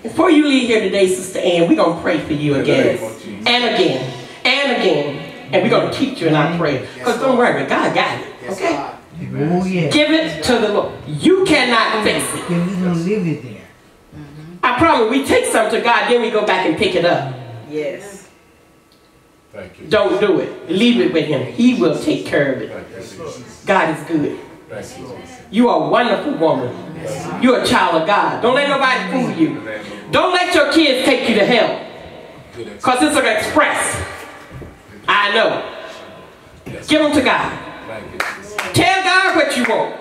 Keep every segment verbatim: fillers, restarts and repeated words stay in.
Before you leave here today, Sister Ann, we're going to pray for you again. And again. And again. And we're going to teach you in our prayer. Because don't worry, God got it. Okay? Oh, yeah. Give it to the Lord. You cannot fix it. You're going to leave it there. I promise, we take something to God, then we go back and pick it up. Yes. Thank you. Don't do it. Leave it with Him. He will take care of it. God is good. You are a wonderful woman. You're a child of God. Don't let nobody fool you. Don't let your kids take you to hell. Because it's an express. I know. Give them to God. Tell God what you want.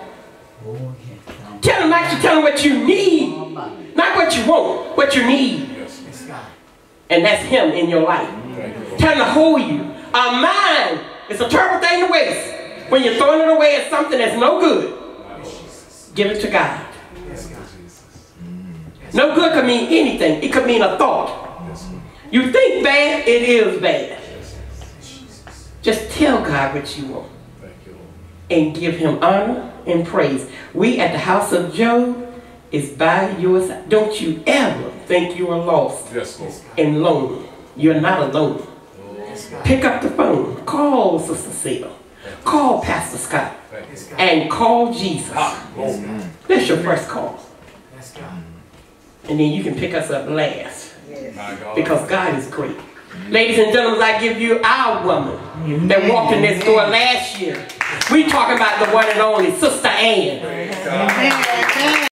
Tell Him, actually tell Him what you need. Not what you want, what you need. And that's Him in your life. Tell Him to hold you. A mind is a terrible thing to waste. When you're throwing it away at something that's no good, give it to God. No good could mean anything. It could mean a thought. You think bad, it is bad. Just tell God what you want. And give Him honor and praise. We at the house of Job is by your side. Don't you ever think you are lost and lonely. You're not alone. Pick up the phone. Call Sister Seal. Call Pastor Scott. And call Jesus. That's your first call. And then you can pick us up last. Because God is great. Ladies and gentlemen, I give you our woman that walked in this door last year. We talking about the one and only Sister Ann.